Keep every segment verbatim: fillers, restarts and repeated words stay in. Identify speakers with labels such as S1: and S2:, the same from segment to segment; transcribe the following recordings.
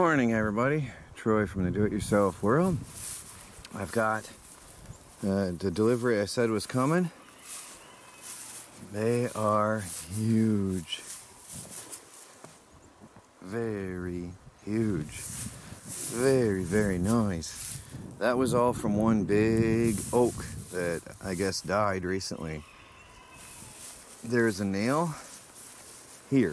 S1: morning, everybody. Troy from the Do-It-Yourself World. I've got uh, the delivery I said was coming. They are huge. Very huge. Very, very nice. That was all from one big oak that I guess died recently. There's a nail here.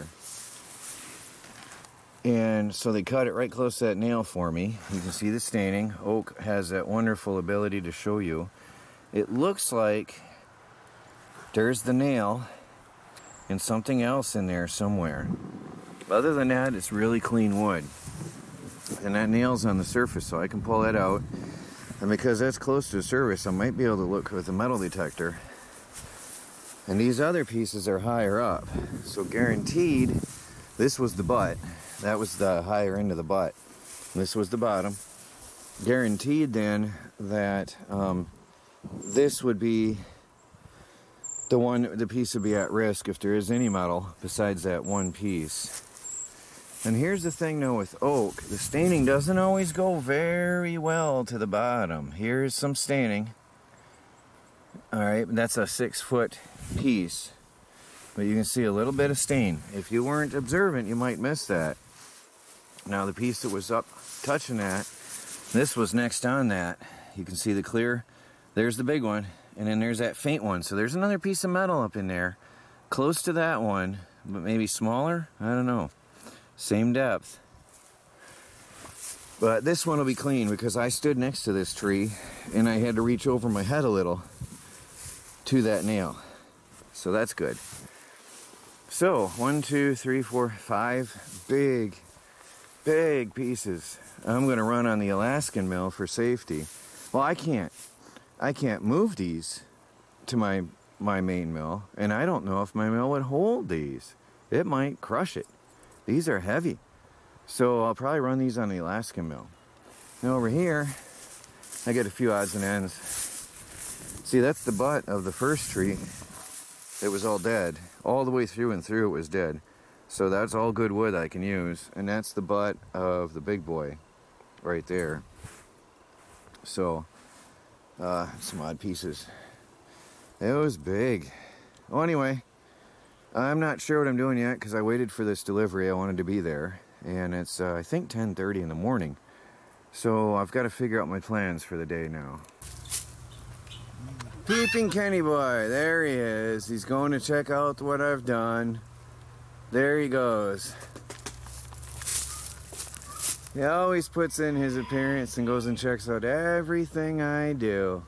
S1: And so they cut it right close to that nail for me. You can see the staining. Oak has that wonderful ability to show you. It looks like there's the nail and something else in there somewhere. Other than that, it's really clean wood. And that nail's on the surface, so I can pull that out. And because that's close to the surface, I might be able to look with a metal detector. And these other pieces are higher up. So guaranteed, this was the butt. That was the higher end of the butt. This was the bottom. Guaranteed then that um, this would be the one, the piece would be at risk if there is any metal besides that one piece. And here's the thing though with oak, the staining doesn't always go very well to the bottom. Here's some staining. All right, that's a six foot piece. But you can see a little bit of stain. If you weren't observant, you might miss that. Now the piece that was up touching that, this was next on that. You can see the clear. There's the big one, and then there's that faint one. So there's another piece of metal up in there, close to that one, but maybe smaller. I don't know. Same depth. But this one will be clean because I stood next to this tree, and I had to reach over my head a little to that nail. So that's good. So, one, two, three, four, five big, big pieces. I'm going to run on the Alaskan mill for safety. Well, I can't. I can't move these to my, my main mill, and I don't know if my mill would hold these. It might crush it. These are heavy. So I'll probably run these on the Alaskan mill. Now over here, I get a few odds and ends. See, that's the butt of the first tree. It was all dead. All the way through and through it was dead. So that's all good wood I can use. And that's the butt of the big boy right there. So, uh, some odd pieces. It was big. Well, anyway, I'm not sure what I'm doing yet because I waited for this delivery. I wanted to be there. And it's, uh, I think, ten thirty in the morning. So I've got to figure out my plans for the day now. Peeping Kenny boy, there he is. He's going to check out what I've done. There he goes. He always puts in his appearance and goes and checks out everything I do.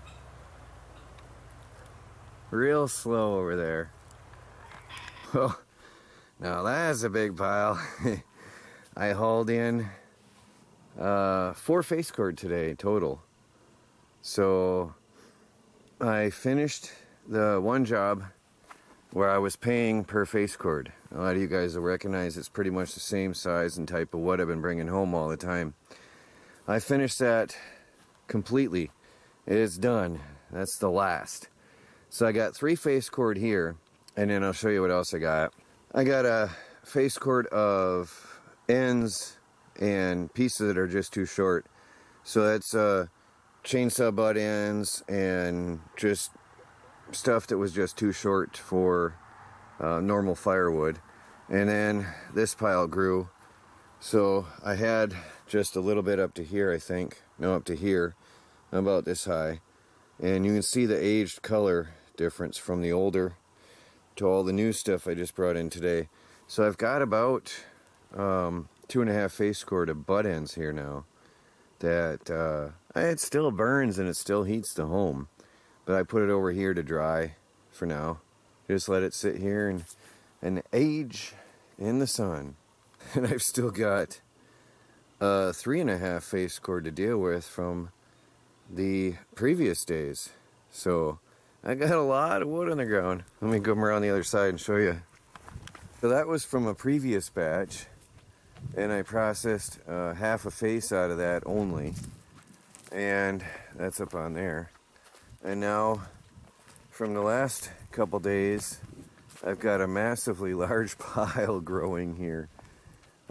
S1: Real slow over there. Oh, now that's a big pile. I hauled in uh, four face cord today total. So I finished the one job where I was paying per face cord. A lot of you guys will recognize it's pretty much the same size and type of wood I've been bringing home all the time. I finished that completely. It is done. That's the last. So I got three face cord here, and then I'll show you what else I got. I got a face cord of ends and pieces that are just too short. So that's uh, chainsaw butt ends and just stuff that was just too short for uh, normal firewood. And then this pile grew, so I had just a little bit up to here, I think. No, up to here, about this high. And you can see the aged color difference from the older to all the new stuff I just brought in today. So I've got about um, two and a half face cord of butt ends here now that uh, it still burns and it still heats the home. But I put it over here to dry for now. Just let it sit here and, and age in the sun. And I've still got a three and a half face cord to deal with from the previous days. So I got a lot of wood on the ground. Let me come around the other side and show you. So that was from a previous batch. And I processed uh, half a face out of that only. And that's up on there. And now, from the last couple days, I've got a massively large pile growing here.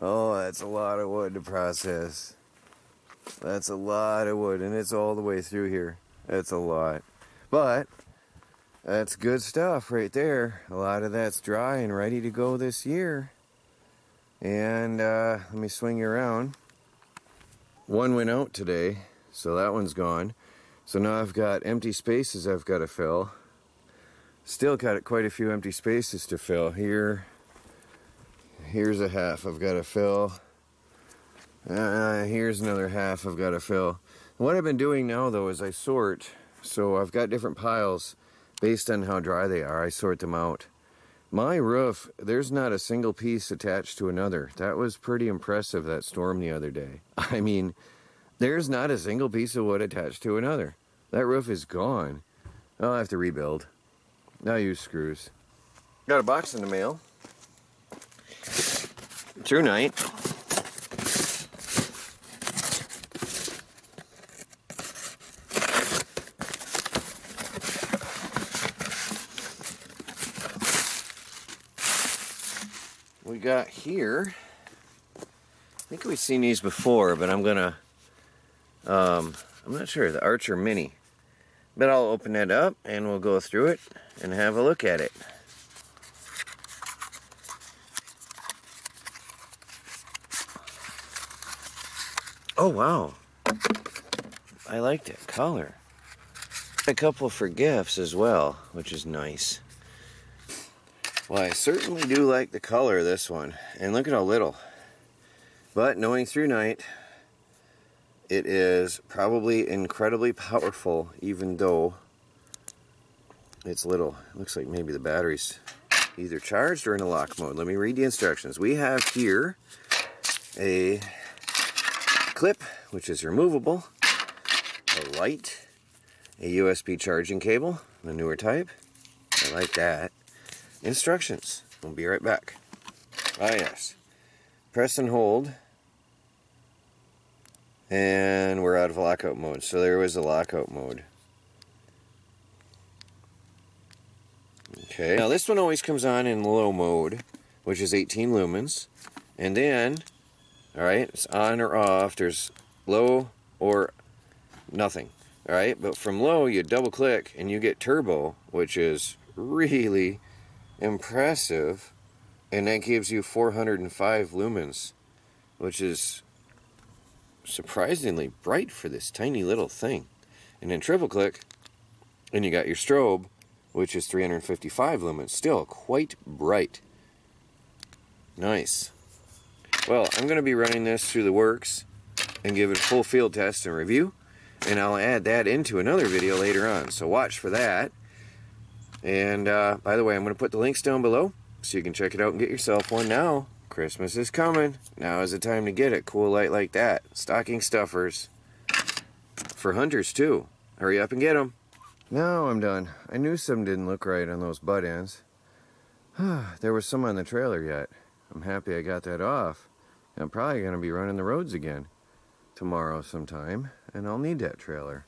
S1: Oh, that's a lot of wood to process. That's a lot of wood, and it's all the way through here. That's a lot. But that's good stuff right there. A lot of that's dry and ready to go this year. And uh, let me swing you around. One went out today, so that one's gone. So now I've got empty spaces I've got to fill. Still got quite a few empty spaces to fill. Here, here's a half I've got to fill. Uh, here's another half I've got to fill. What I've been doing now though is I sort. So I've got different piles based on how dry they are. I sort them out. My roof, there's not a single piece attached to another. That was pretty impressive, that storm the other day. I mean, there's not a single piece of wood attached to another. That roof is gone. I'll have to rebuild. I'll use screws. Got a box in the mail. True Night. We got here, I think we've seen these before, but I'm gonna, um, I'm not sure, the Archer Mini. But I'll open it up and we'll go through it and have a look at it. Oh wow, I like that color. A couple for gifts as well, which is nice. Well, I certainly do like the color of this one, and look at how little. But knowing True Night, it is probably incredibly powerful, even though it's little. It looks like maybe the battery's either charged or in a lock mode. Let me read the instructions. We have here a clip, which is removable, a light, a U S B charging cable, the newer type. I like that. Instructions. We'll be right back. Ah, yes. Press and hold. And we're out of lockout mode. So there was a lockout mode. Okay. Now this one always comes on in low mode, which is eighteen lumens. And then, alright, it's on or off. There's low or nothing. Alright, but from low you double click and you get turbo, which is really impressive, and that gives you four hundred five lumens, which is surprisingly bright for this tiny little thing. And then triple click and you got your strobe, which is three hundred fifty-five lumens, still quite bright. Nice. Well, I'm going to be running this through the works and give it a full field test and review, and I'll add that into another video later on, so watch for that. And uh, by the way, I'm going to put the links down below so you can check it out and get yourself one now. Christmas is coming. Now is the time to get it. Cool light like that. Stocking stuffers. For hunters too. Hurry up and get them. Now I'm done. I knew something didn't look right on those butt ends. There was some on the trailer yet. I'm happy I got that off. I'm probably going to be running the roads again tomorrow sometime, and I'll need that trailer.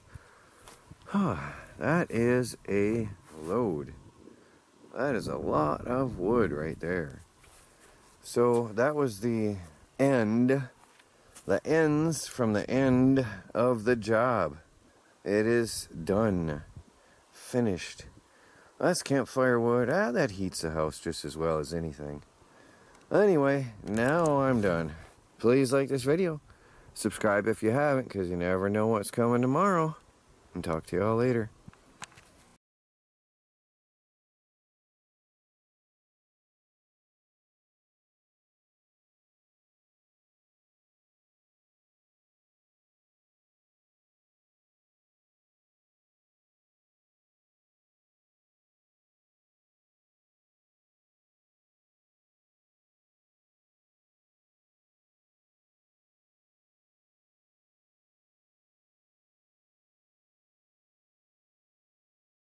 S1: That is a load. That is a lot of wood right there. So that was the end, the ends from the end of the job. It is done, finished. That's campfire wood. Ah, that heats the house just as well as anything. Anyway, now I'm done. Please like this video. Subscribe if you haven't, because you never know what's coming tomorrow. And talk to you all later.